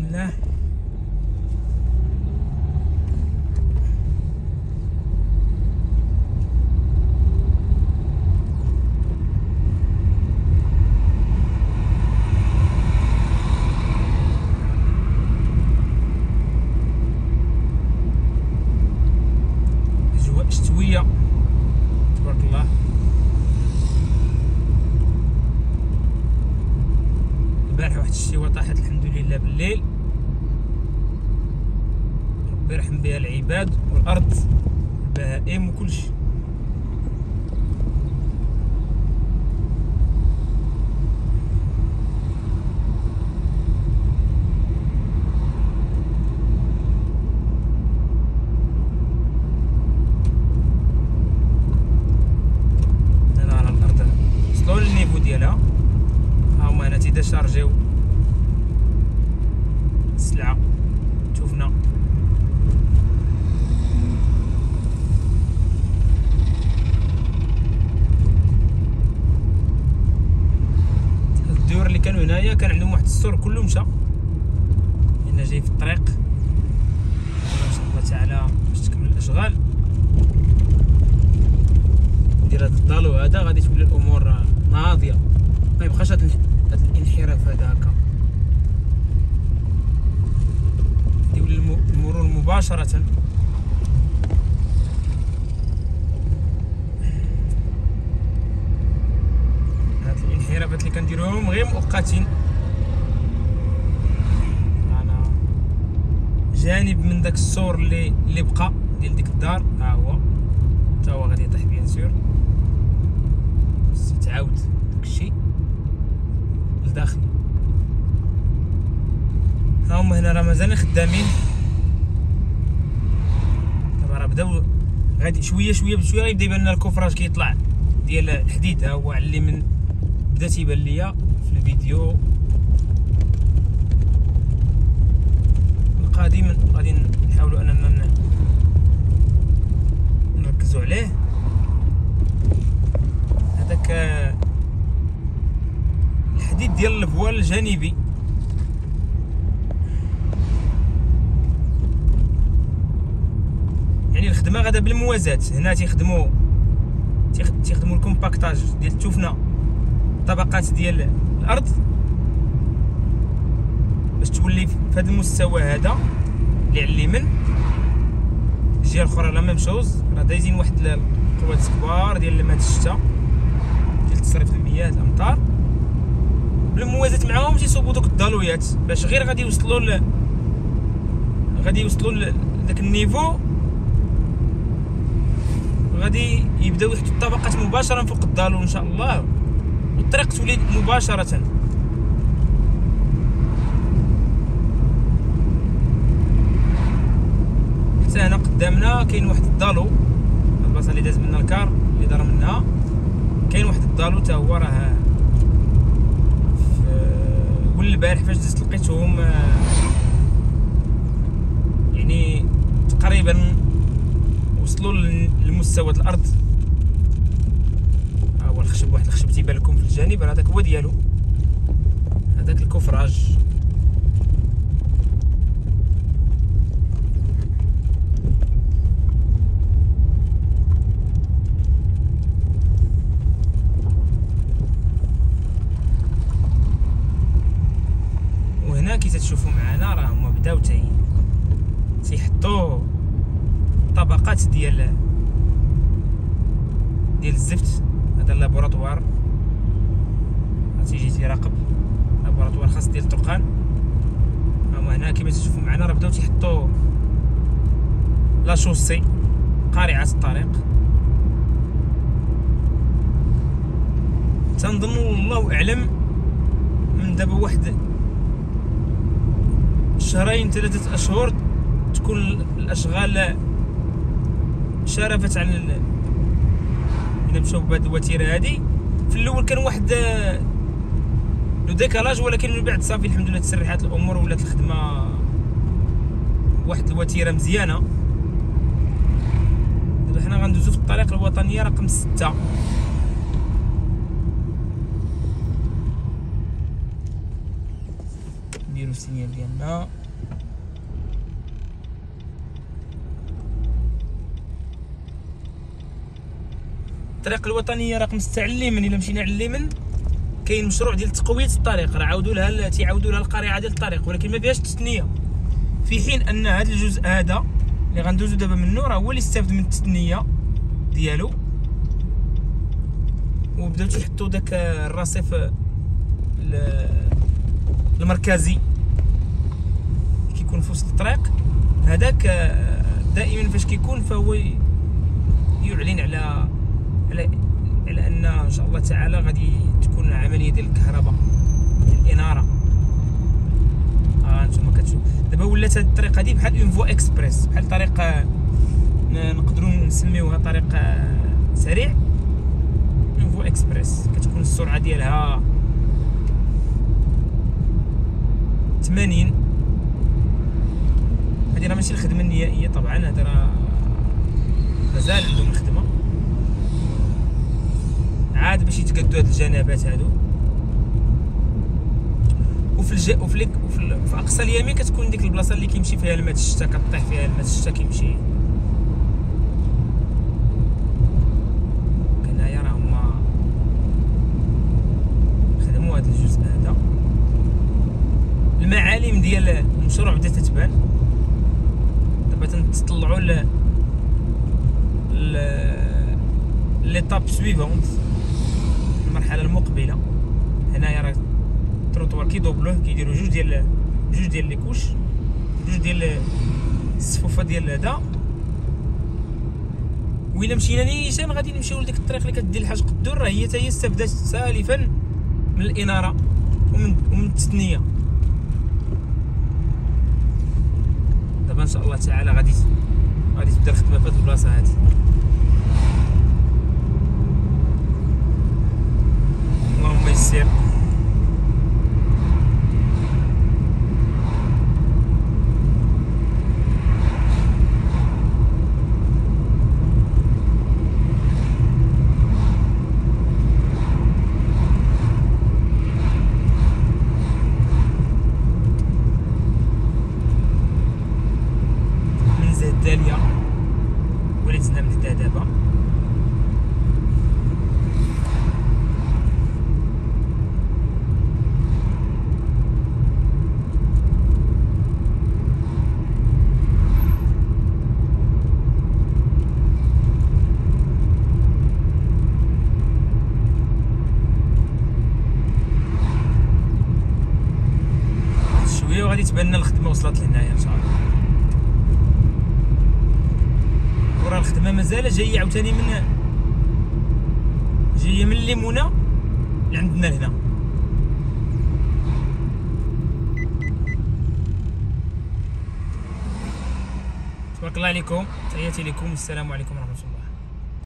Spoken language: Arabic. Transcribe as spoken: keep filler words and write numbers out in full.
بسم الله. أجواء شتوية تبارك الله. البارح واحد الشتيوة طاحت الحمد لله بالليل، ربي يرحم بها العباد والأرض البهائم وكلشي. هنا على الأرض وصلوا للنيفو ديالها، ها هما هنا تيداشارجيو السلعة. شوفنا الديور اللي كانوا هنايا كان عندهم واحد السور كله مشى، لأن جاي في الطريق. إن شاء الله تعالى باش تكمل الأشغال ديال هاد الضالو هذا غادي تولي الأمور ناضية، ما يبقاش هاد الانحراف هذا هكا، يولي المرور مباشرة. هاد الانحرافات اللي كنديروهم غير مؤقتين. انا جانب من داك السور اللي اللي بقى ديال ديك الدار، ها هو حتى هو غادي يطيح بيان سور، بس تعاود داكشي لداخل. ها هما هنا راه مازالين خدامين، دابا راه بداو غادي شويه شويه بشويه غيبدا يبان لنا الكفراج كيطلع ديال الحديد. ها هو على من بدا تيبان ليا في الفيديو القادم، غادي نحاولوا اننا نركزوا عليه. هذاك الحديد ديال الفوال الجانبي، يعني الخدمه غادا بالموازاة. هنا تيخدموا تيخدموا الكومباكتاج ديال التفنه، طبقات ديال الارض، باش تولي في هذا المستوى هذا اللي على اليمين. الجهه الاخرى لا ميم شوز، راه دايزين واحد القوات كبار ديال الماء الشتاء ديال تصريف المياه الامطار، بالموازاة معاهم تيصوبوا دوك الضالويات باش غير غادي يوصلوا ل غادي يوصلوا لذاك النيفو، غادي يبداو يحطوا الطبقات مباشره فوق الضالو ان شاء الله، والطريق تولي مباشره. حتى هنا قدامنا كاين واحد الضالو، البلاصه اللي داز منها الكار اللي دار منها، كاين واحد الضالو حتى هو راه والبارح فاش دزت لقيتهم يعني تقريبا وصلوا لمستوى الارض. ها هو الخشب، واحد الخشب تيبان لكم في الجانب، هذاك هو ديالو، هذاك الكفراج. وهنا كي تشوفوا معنا راه هما بداو تي تيحطوا طبقات ديال ديال الزفت. هذا اللابوراتوار تيجي تيراقب، لابوراتوار خاص ديال الطرقان. هما هنا كما تشوفوا معنا راه بداو تيحطوا لا شوسي، قارعة الطريق. تنظن والله اعلم من دابا واحد شهرين ثلاثة اشهر تكون الاشغال شرفت على ال... الا مشاو بهاد الوتيره هادي. في الاول كان واحد لو ديكالاج، ولكن من بعد صافي الحمد لله تسرحات الامور ولات الخدمه واحد الوتيره مزيانه. دابا حنا غندوزو في الطريق الوطنيه رقم ستة. نديرو السينيال ديالنا. الطريق الوطنيه رقم ستة على اليمين. الا مشينا على اليمين كاين مشروع ديال تقويه الطريق، راه عاودوا لها تيعاودوا لها القريعه ديال الطريق، ولكن ما فيهاش التثنيه، في حين ان هذا الجزء هذا اللي غندوزو دابا منه راه هو اللي استافد من التثنيه ديالو، وبداو تيحطوا داك الرصيف المركزي كيكون في وسط الطريق. هذاك دائما فاش كيكون فهو يعلن على على على ان ان شاء الله تعالى غادي تكون عمليه ديال الكهرباء ديال الاناره. ها آه انتم كتشوفوا دابا ولات هذه الطريق هذه بحال اون فوا اكسبريس، بحال طريق نقدروا نسميوها طريق سريع. اون فوا اكسبريس كتكون السرعه ديالها ثمانين. هذه راه ماشي الخدمه النهائيه طبعا، هذا راه مازال عندهم الخدمه عاد باش يتقادوا هاد الجنابات هادو. وفي الج... وفي, لك... وفي, ال... في اقصى اليمين كتكون ديك البلاصه اللي كيمشي فيها الماء الشتا، كطيح فيها الماء الشتا كيمشي. هنايا راه هما خدموا هاد الجزء هذا. المعالم ديال المشروع بدات تتبان دابا، تنطلعوا ل ليطاب سويفونت، المرحله المقبله. هنايا راه التروطوار كيدوبلوه، كيديروا جوج ديال جوج ديال لي كوش، جوج ديال الصفوفه ديال هذا. وإلا مشينا نيشان غادي نمشيو لديك الطريق اللي كدير لحاج قدور، راه هي حتى هي استبدات سالفا من الاناره ومن ومن التثنيه. دابا ان شاء الله تعالى غادي غادي تبدا الخدمه في هاد البلاصه هادي. اللهم يسر. من زاد داليا وليتنا بدا دابا. شويه وغادي تبان لنا الخدمه وصلت لهنايا ان شاء الله. وراه الخدمه مازال جايه عاوتاني من جايه من الليمونه لعندنا هنا. تبارك الله عليكم، تحياتي لكم، السلام عليكم ورحمه الله.